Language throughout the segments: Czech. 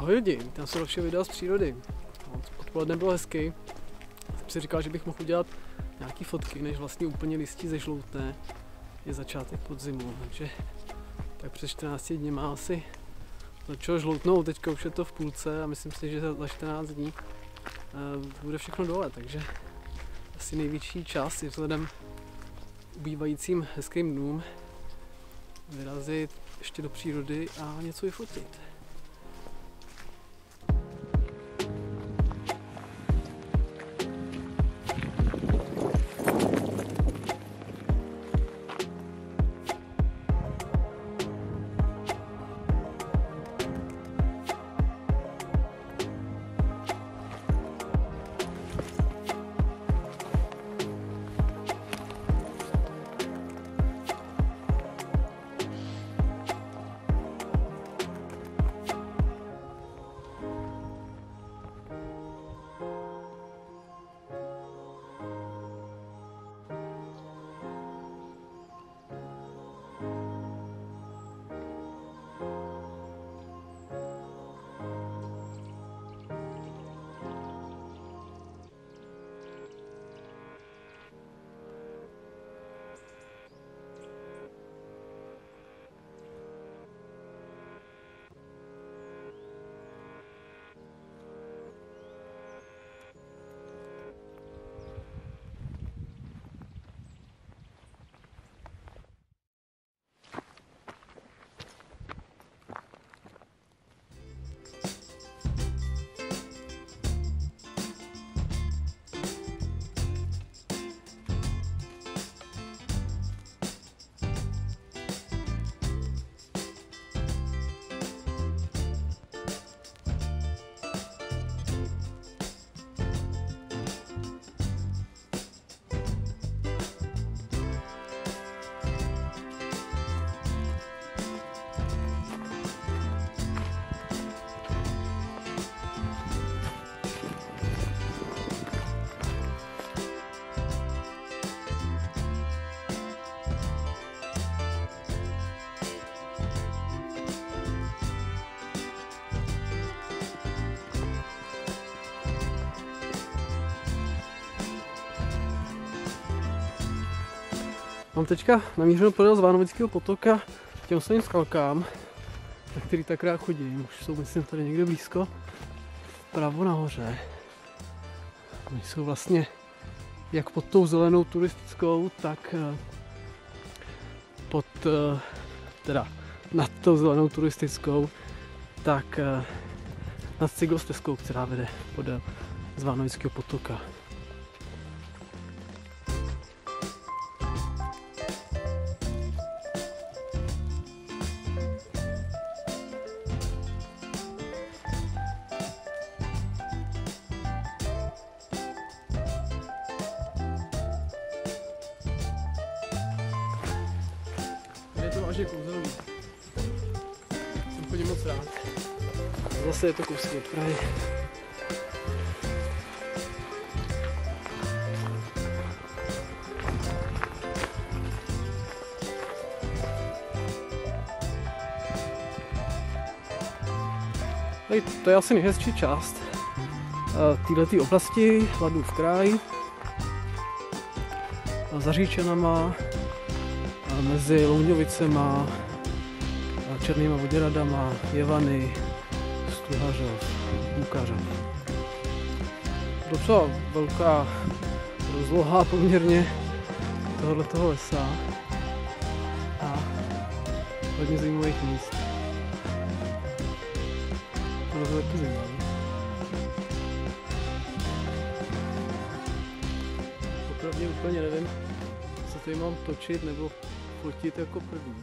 Ahoj lidi, vítám se dalšího videa z přírody. Odpoledne bylo hezky. Jsem si říkal, že bych mohl udělat nějaký fotky, než vlastně úplně listí zežloutne. Je začátek podzimu, takže tak před 14 dní má asi začalo žloutnout, teďka už je to v půlce a myslím si, že za 14 dní bude všechno dole, takže asi největší čas je vzhledem ubývajícím hezkým dnům vyrazit ještě do přírody a něco vyfotit. Mám teďka namířeno podél Zvanovického potoka k těm svým skalkám, na který tak rád chodím. Už jsou, myslím, tady někde blízko, vpravo nahoře. Oni jsou vlastně jak pod tou zelenou turistickou, tak nad tou zelenou turistickou, tak nad cyklostezkou, která vede podél Zvanovického potoka. Je to vážně kouzelný. Jsem chodím moc rád. Zase je to kousek od Prahy. Tady to je asi nejhezčí část této oblasti, Hladův kraj, za říčanama, mezi Louňovicema, Černýma Voděradama, Jevany, Stuhařov, Bukařov. Docela velká rozloha poměrně tohoto lesa a hodně zajímavých míst. To je taky zajímavé. Opravdu úplně nevím, co tady mám točit nebo fotit jako první.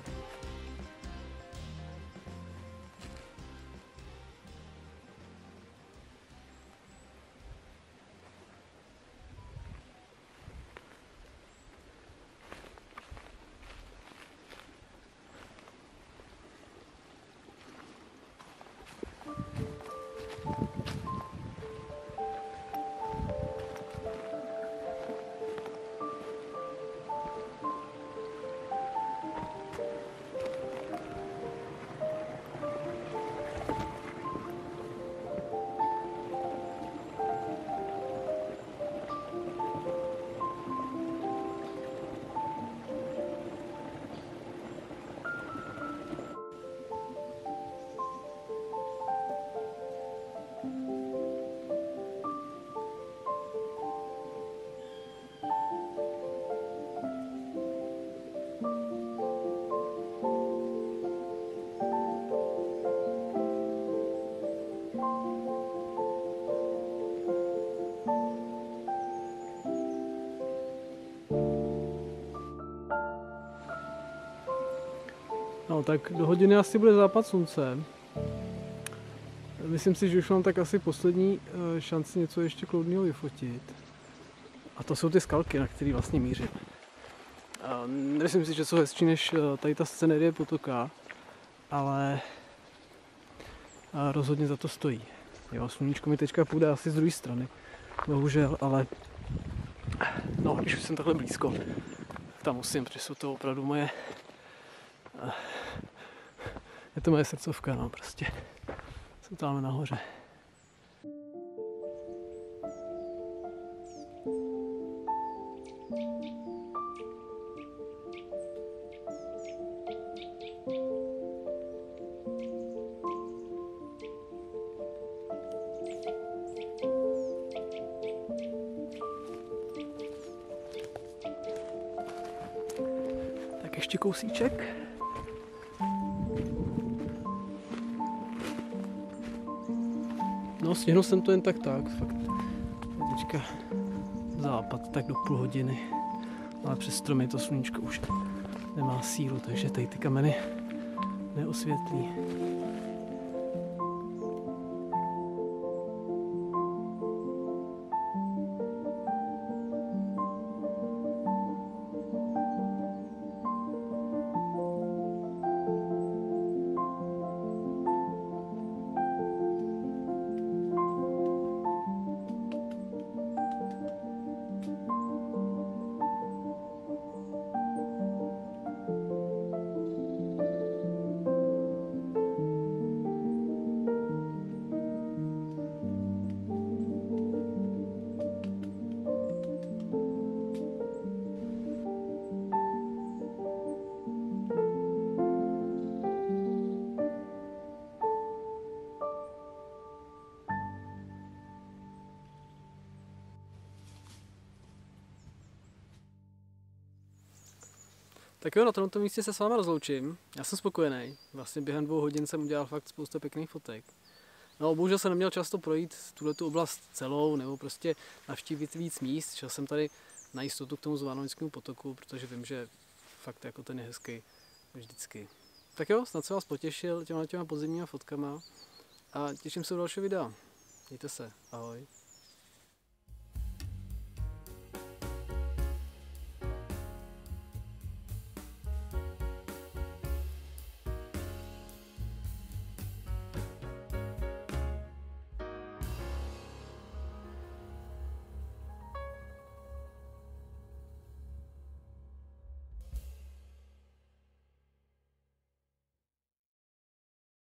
No tak do hodiny asi bude západ slunce. Myslím si, že už mám tak asi poslední šanci něco ještě kloudného vyfotit. A to jsou ty skalky, na které vlastně mířím. Nemyslím si, že jsou hezčí než tady ta scenérie potoka, ale rozhodně za to stojí. Jo, sluníčko mi teďka půjde asi z druhé strany, bohužel, ale no, když už jsem takhle blízko, tak tam musím, protože jsou to opravdu moje, je to moje srdcovka, no prostě, jsou tam nahoře. Tak ještě kousíček. No, stihnul jsem to jen tak, fakt. Teďka západ tak do půl hodiny, ale přes stromy to sluníčko už nemá sílu, takže tady ty kameny neosvětlí. Tak jo, na tomto místě se s vámi rozloučím. Já jsem spokojený. Vlastně během 2 hodin jsem udělal fakt spousta pěkných fotek. No, bohužel jsem neměl často projít tuhletu oblast celou, nebo prostě navštívit víc míst. Šel jsem tady na jistotu k tomu Zvanovickému potoku, protože vím, že fakt jako ten je hezký vždycky. Tak jo, snad jsem vás potěšil těma podzimníma fotkama a těším se u dalšího videa. Mějte se, ahoj.